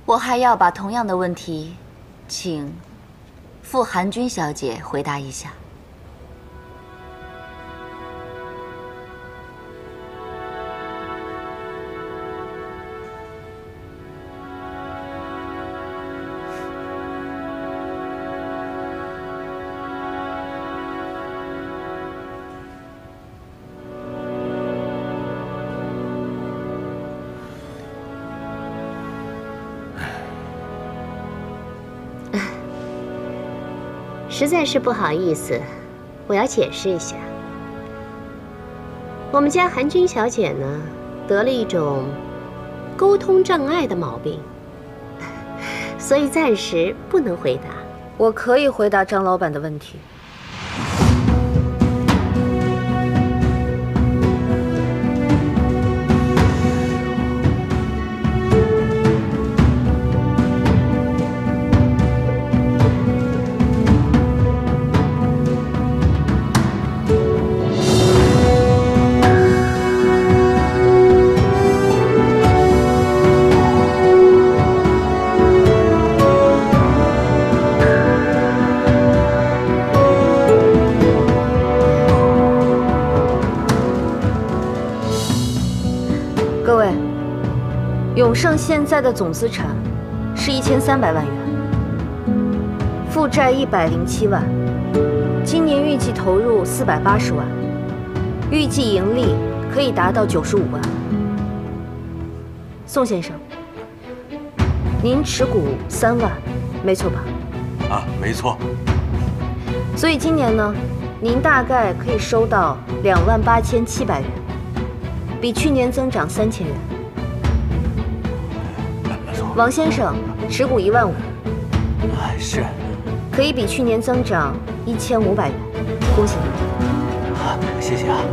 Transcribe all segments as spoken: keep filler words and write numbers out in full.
我还要把同样的问题，请傅寒君小姐回答一下。 实在是不好意思，我要解释一下。我们家韩君小姐呢，得了一种沟通障碍的毛病，所以暂时不能回答。 我可以回答张老板的问题。 永盛现在的总资产是一千三百万元，负债一百零七万，今年预计投入四百八十万，预计盈利可以达到九十五万。宋先生，您持股三万，没错吧？ 啊，没错。 所以今年呢，您大概可以收到两万八千七百元，比去年增长三千元。 王先生持股一万五， 是， 可以比去年增长一千五百元，恭喜您！ 啊，谢谢啊。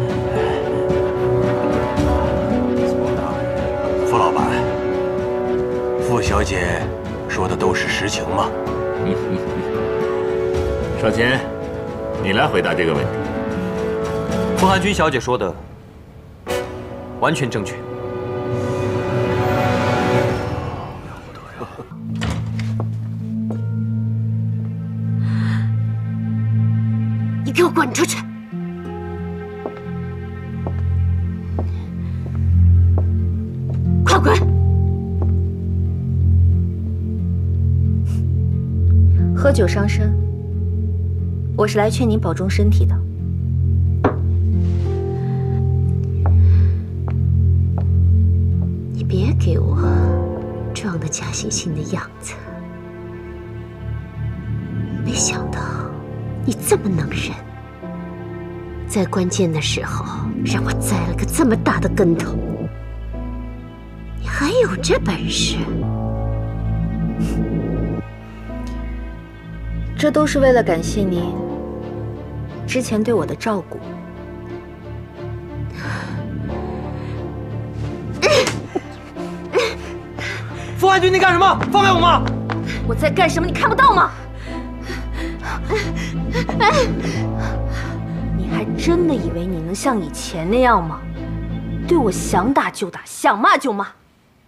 傅老板，傅小姐说的都是实情吗？ 少谦，你来回答这个问题。 傅寒君小姐说的完全正确。 给我滚出去！快滚！ 喝酒伤身，我是来劝您保重身体的。 你别给我装的假惺惺的样子。没想到你这么能忍。 在关键的时候，让我栽了个这么大的跟头，你还有这本事？ 这都是为了感谢您之前对我的照顾。 傅寒君，你干什么？放开我吗？ 我在干什么？你看不到吗？还真的以为你能像以前那样吗？对我想打就打，想骂就骂。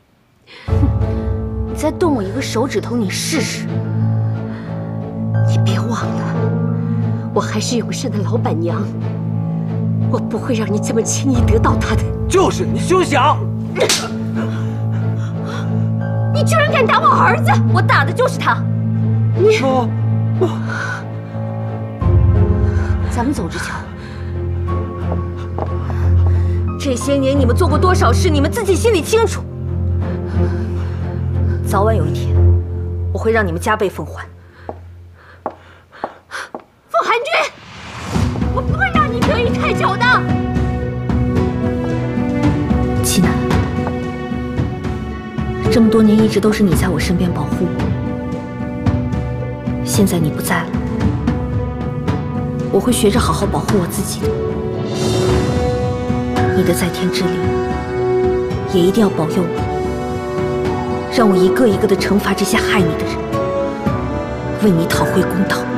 你再动我一个手指头，你试试。 你别忘了，我还是永盛的老板娘，我不会让你这么轻易得到他的。 就是你休想！ 你居然敢打我儿子！ 我打的就是他。 你， 我，我， 咱们走着瞧。 这些年你们做过多少事，你们自己心里清楚。早晚有一天，我会让你们加倍奉还。 傅寒君，我不会让你得意太久的。 齐南，这么多年一直都是你在我身边保护我，现在你不在了，我会学着好好保护我自己的。 你的在天之灵，也一定要保佑我，让我一个一个的惩罚这些害你的人，为你讨回公道。